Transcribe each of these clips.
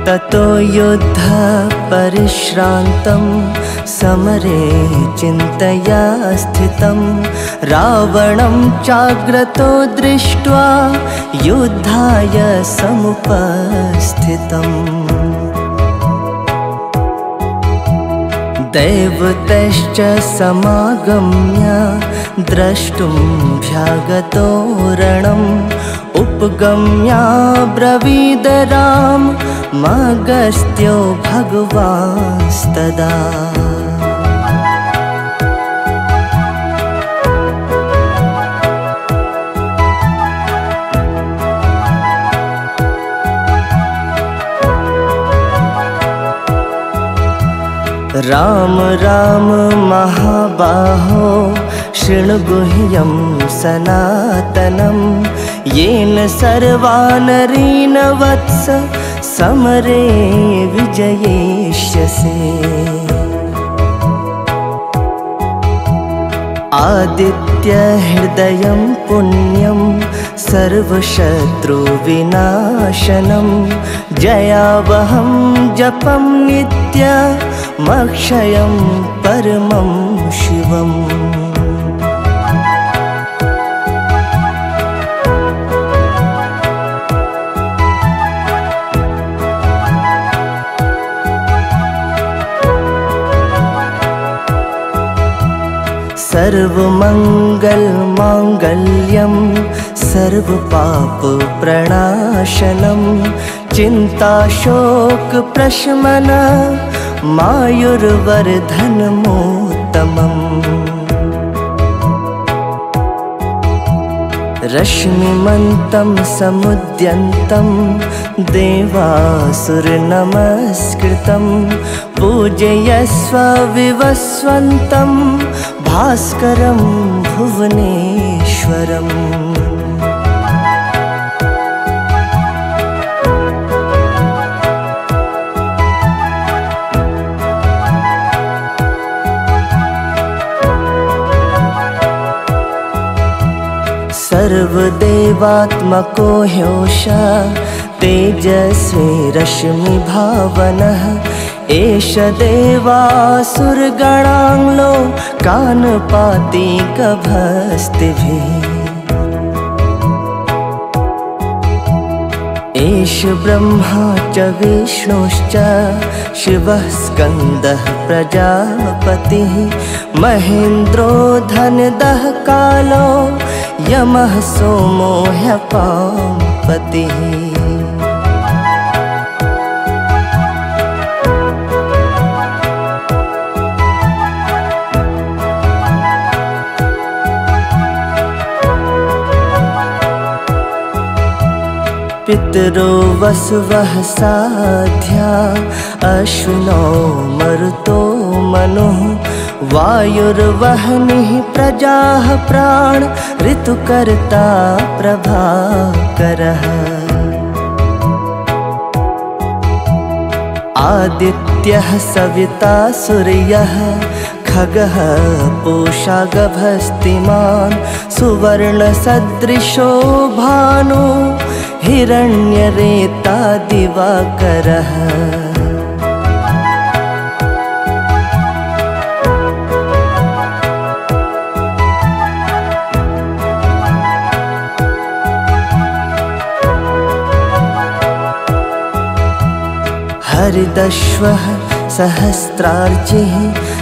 ततो युद्ध परिश्रान्तं समरे चिन्तया स्थितं रावणं चाग्रतो दृष्ट्वा युद्धाय समुपस्थितम्। दैवतश्च समागम्य द्रष्टुं भ्यागतो रणम् उपगम्याब्रवीद राममगस्त्यो भगवांस्तदा। राम राम महाबाहो शृणु गुह्यं सनातनं येन सर्वानरीन् वत्स समरे विजयिष्यसे। आदित्य हृदयं पुण्यं सर्वशत्रुविनाशनं जयावहं जपं नित्यमक्षयं परमं शिवम्। सर्वमंगल मांगल्यं सर्वपापप्रणाशनं चिंताशोक प्रशमन मायुर्वर्धनमोत्तमम्। रश्मिमन्तं समुद्यन्तं देवासुरनमस्कृतं पूजयस्व विवस्वन्तं भास्करं भुवनेश्वरम्। सर्वदेवात्मको ह्योष तेजस्वी रश्मिभावनः एष देवासुरगणांलो कानपाति गभस्तिभिः। एष ब्रह्मा च विष्णुश्च शिवः स्कन्दः प्रजापतिः महेन्द्रो धनदः कालो यमः सोमो ह्यपांपतिः। पितरो वसवः साध्या अश्विनो मरुतो मनुः वायुर्वह्निः प्रजाः प्राण ऋतुकर्ता प्रभाकरः। आदित्यः सविता सूर्यः खगः पूषा गभस्तिमान् सुवर्णसदृशो भानु हिरण्यरेता दिवाकरः। हरिदश्वः सहस्रार्चिः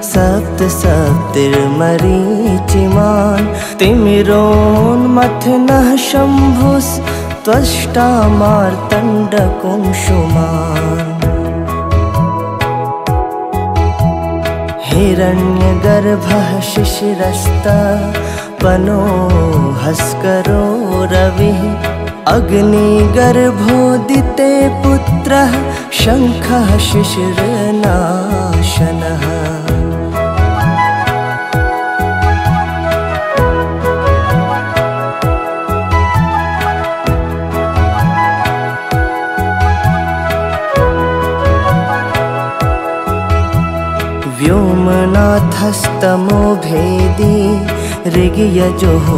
सप्तसप्तिर्मरीचिमान् तिमिरोन्मथनः शम्भुस्त्वष्टा मार्तण्डकुंशुमान्। हिरण्यगर्भः शिशिरस्तपनो हस्करो रविः अग्निगर्भोदिते पुत्रः शङ्खः शिशिरनाशनः। व्योमनाथस्तमो भेदी ऋग्यजुः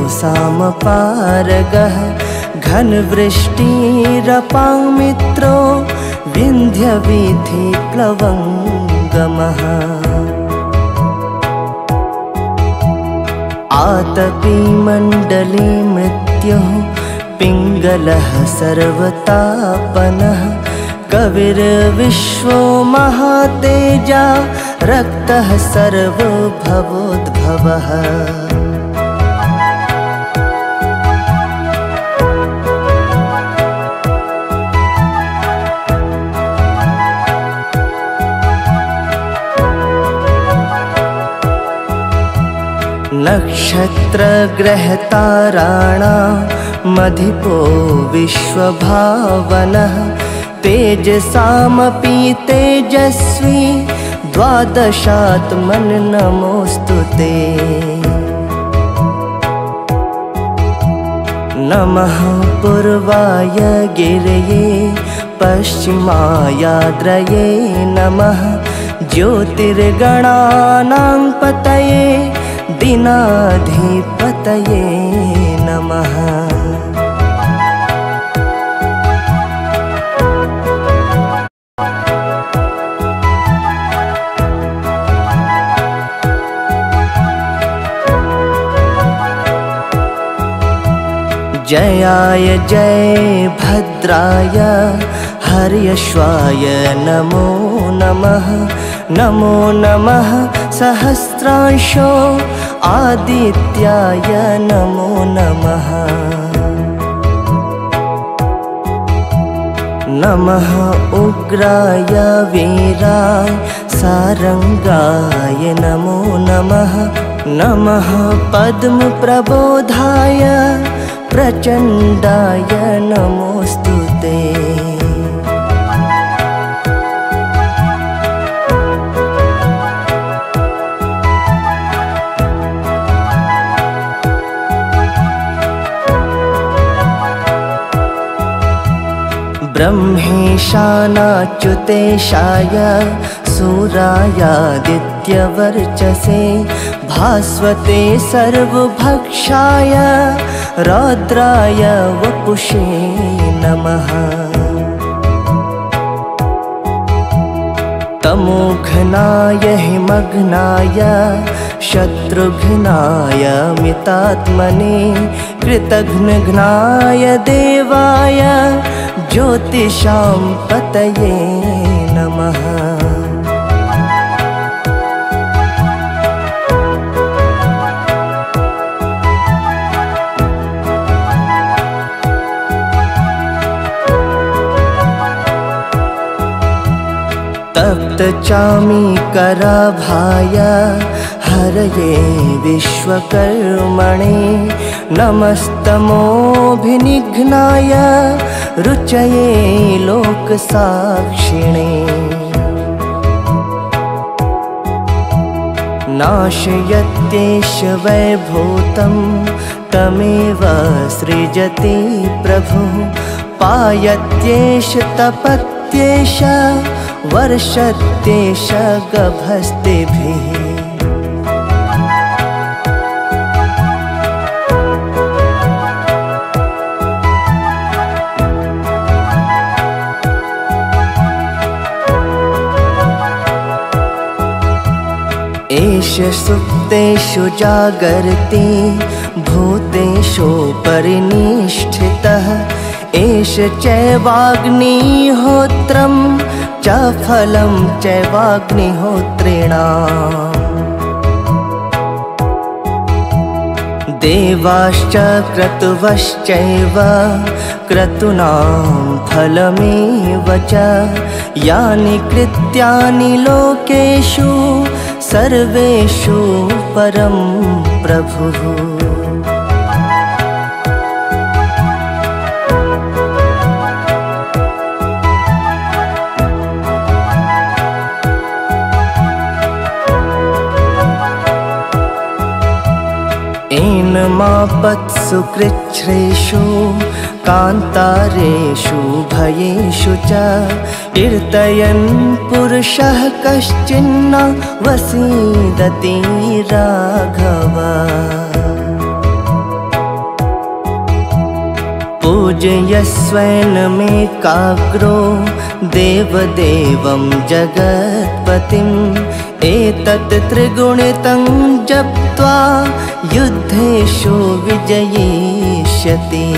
सामपारगः घनवृष्टिरपां मित्रो विन्ध्यवीथि प्लवङ्गमः आतपी मण्डले मृत्युः पिङ्गलः सर्वतापनः कविर्विश्वो महातेजा रक्तः सर्वभवोद्भवः नक्षत्रग्रहताराणामधिपो विश्वभावनः तेजसामपि तेजस्वी द्वादशात्मन् नमोऽस्तु ते नमः पूर्वाय गिरये पश्चिमायाद्रये नमः ज्योतिर्गणानां पतये दीनाधिपतये नमः जयाय जय भद्राय हर्यश्वाय नमो नमः नमो नमः सहस्रांशो आदित्याय नमो नमः नमः उग्राय वीराय सारंगाय नमो नमः नमः पद्मप्रबोधाय प्रचण्डाय नमोऽस्तु ते ब्रह्मेशानाच्युतेशाय सूरायादित्यवर्चसे भास्वते सर्वभक्षाय रौद्राय वपुषे नमः तमोघनाय हिमघ्नाय शत्रुघ्नाय मितात्मने कृतघ्नघ्नाय देवाय ज्योतिषां पतये नमः तप्तचामीकराभाय हरये विश्वकर्मणे नमस्तमोभिनिघ्नाय रुचये लोकसाक्षिणे नाशयत्येष वैभूतं तमेव सृजति प्रभुः पायत्येष तपत्येष वर्षत्येष गभस्तिभिः एष सुप्तेषु जागर्ति भूतेषु परिनिष्ठितः एष चैवाग्निहोत्रं च फलं चैवाग्निहोत्रिणाम् देवाश्च क्रतुवश्चैव क्रतूनां फलमेव च यानि कृत्यानि लोकेषु सर्वेषु परं प्रभुः एनमापत्सु कृच्छ्रेषु कान्तारेषु भयेषु च कीर्तयन् पुरुषः कश्चिन्न वसीदति राघव पूजयस्वैनमेकाग्रो देवदेवं जगत्पतिम् एतत् त्रिगुणितं जप्त्वा युद्धेषु विजयिष्यति।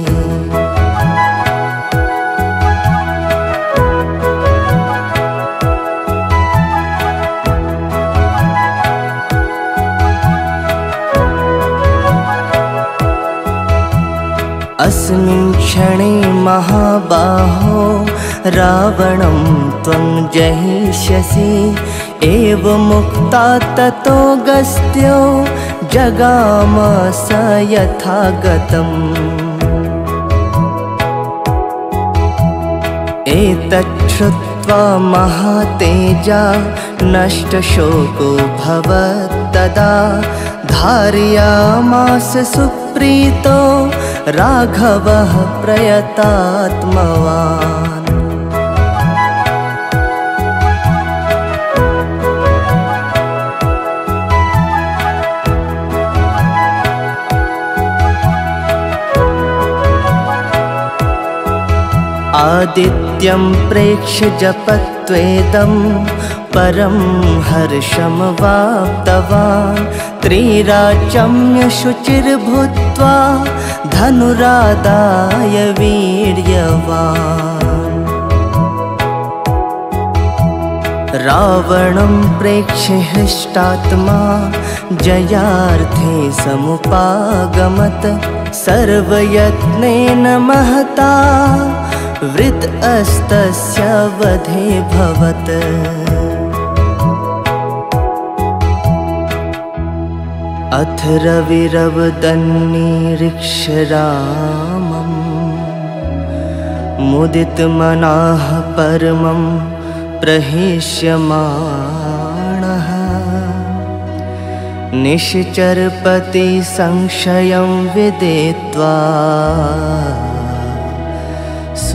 अस्मिन् क्षणे महाबाहो रावणं त्वं जहिष्यसि। एवमुक्ता ततोऽगस्त्यो जगाम स यथागतम्। एतच्छ्रुत्वा महातेजा नष्टशोको भवत्तदा। धारयामास सुप्रीतो राघवः प्रयतात्मवान्। आदित्यं प्रेक्ष्य जपत्वेदं परं हर्षमवाप्तवान्। त्रिराचम्य शुचिर्भूत्वा धनुरादाय वीर्यवान्। रावणं प्रेक्ष्य हृष्टात्मा जयार्थे समुपागमत्। सर्वयत्नेन महता वृत्रस्तस्य वधेऽभवत्। अथ रविरवदन्निरीक्ष्य रामं मुदितमनाः परमं प्रहिष्यमाणः। निश्चरपति संशयं विदित्वा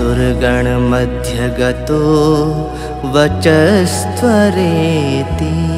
सुरगणमध्यगतो वचस्त्वरेति।